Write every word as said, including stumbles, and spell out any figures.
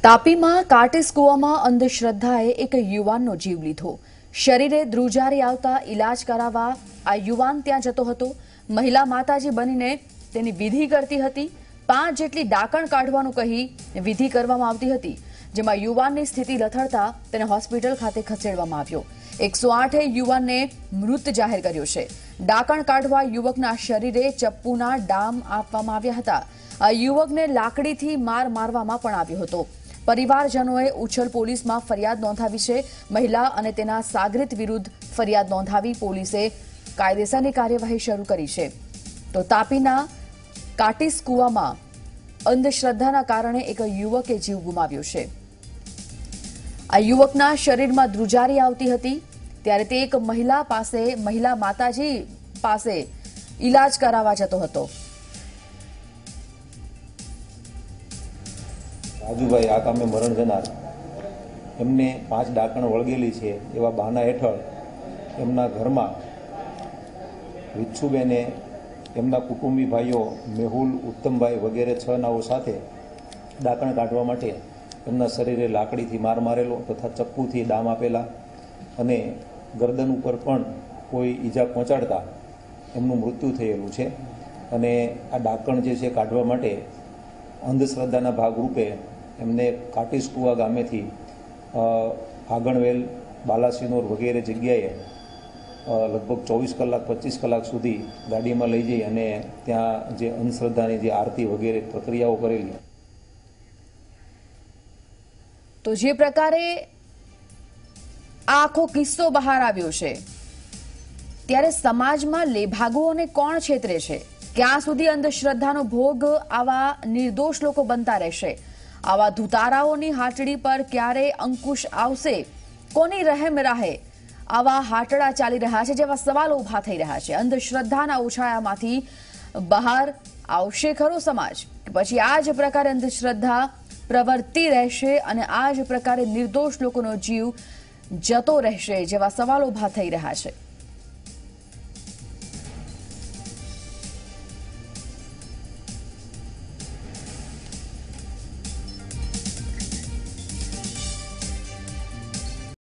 તાપીમાં કાટેસ કૂવામાં અંધશ્રદ્ધાએ એક યુવાનનો જીવ લીધો। શરીરે ધ્રુજારી આવતા ઇલાજ કરાવવા આ યુવાન ત્યાં જતો હતો। મહિલા માતાજી બનીને તેની વિધિ કરતી હતી। પાંચ જેટલી ડાકણ કાઢવાનું કહી વિધિ કરવામાં આવતી હતી, જેમાં યુવાનની સ્થિતિ લથડતા તેને હોસ્પિટલ ખાતે ખસેડવામાં આવ્યો। એકસો આઠે યુવાનને મૃત જાહેર કર્યો છે। ડાકણ કાઢવા યુવકના શરીરે ચપ્પુના ડામ આપવામાં આવ્યા હતા। આ યુવકને લાકડીથી માર મારવામાં પણ આવ્યો હતો। પરિવારજનોએ ઉછલ પોલીસમાં ફરિયાદ નોંધાવી છે। મહિલા અને તેના સાગરીત વિરુદ્ધ ફરિયાદ નોંધાવી પોલીસે કાયદેસરની કાર્યવાહી શરૂ કરી છે। તો તાપીના કાટીસ કૂવામાં અંધશ્રદ્ધાના કારણે એક યુવકે જીવ ગુમાવ્યો છે। આ યુવકના શરીરમાં ધ્રુજારી આવતી હતી, ત્યારે તે એક મહિલા પાસે મહિલા માતાજી પાસે ઇલાજ કરાવવા જતો હતો। રાજુભાઈ આ કામે મરણ જનાર એમને પાંચ ડાકણ વળગેલી છે એવા બહાના હેઠળ એમના ઘરમાં વિચ્છુબેને એમના કુટુંબી ભાઈઓ મેહુલ, ઉત્તમભાઈ વગેરે છ નાઓ સાથે ડાકણ કાઢવા માટે એમના શરીરે લાકડીથી માર મારેલો તથા ચપ્પુથી ડામ આપેલા અને ગરદન ઉપર પણ કોઈ ઈજા પહોંચાડતા એમનું મૃત્યુ થયેલું છે। અને આ ડાકણ જે છે કાઢવા માટે અંધશ્રદ્ધાના ભાગરૂપે એમને કાટીસ કૂવા ગામેથી ફાગણવેલ, બાલાસિનોર વગેરે જગ્યાએ લગભગ ચોવીસ કલાક પચીસ કલાક સુધી ગાડીમાં લઈ જઈ અને ત્યાં જે અંધશ્રદ્ધાની જે આરતી વગેરે પ્રક્રિયાઓ કરેલી। તો જે પ્રકારે આ આખો કિસ્સો બહાર આવ્યો છે, ત્યારે સમાજમાં લેભાગુઓને કોણ છેતરે છે? ક્યાં સુધી અંધશ્રદ્ધાનો ભોગ આવા નિર્દોષ લોકો બનતા રહેશે? આવા ધુતારાઓની હાટડી પર ક્યારે અંકુશ આવશે? કોની રહેમ રાહે આવા હાટડા ચાલી રહ્યા છે, જેવા સવાલો ઉભા થઈ રહ્યા છે। અંધશ્રદ્ધાના ઉછાળામાંથી બહાર આવશે ખરો સમાજ, કે પછી આ જ પ્રકારે અંધશ્રદ્ધા પ્રવર્તી રહેશે અને આ જ પ્રકારે નિર્દોષ લોકોનો જીવ જતો રહેશે, જેવા સવાલો ઉભા થઈ રહ્યા છે।